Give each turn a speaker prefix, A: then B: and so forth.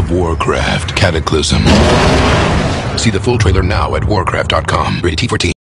A: of Warcraft, Cataclysm. See the full trailer now at warcarft.com. Rated T14.